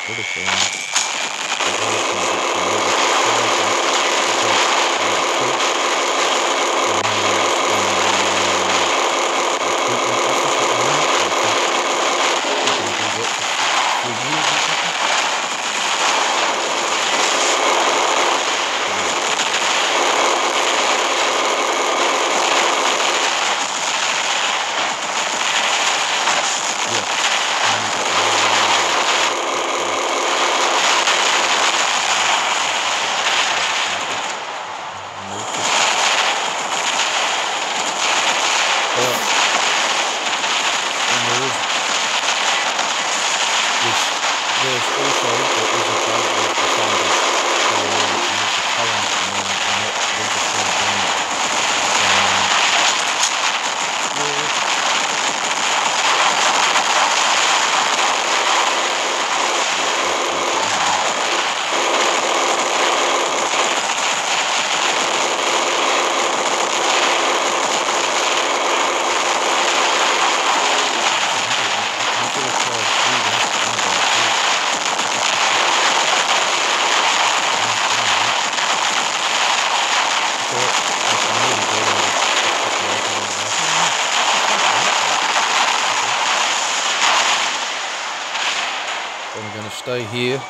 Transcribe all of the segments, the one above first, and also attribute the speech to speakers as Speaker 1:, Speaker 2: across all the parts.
Speaker 1: British Army. The guys can get promoted to sergeant. We've got troop. And there's recruitment office at the moment. I think we're going to do that for 3 years or something. There's also, there is a bug with the Sanders, which is the current at the moment, and not registering damage. I'm going to stay here.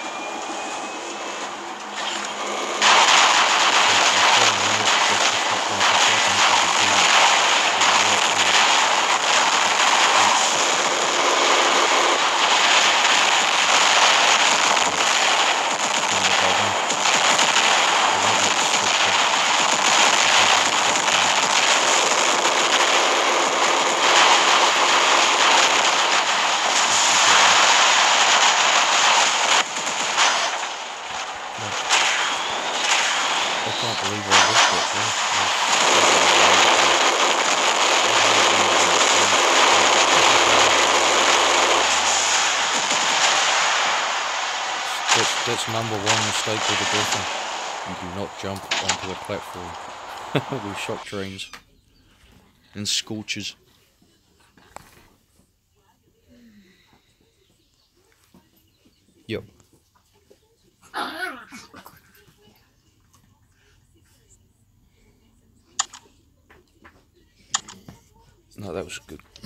Speaker 1: I can't believe I missed it. That's number one mistake with the Griffin. You do not jump onto a platform with shock trains and scorches. Yep. No, that was good.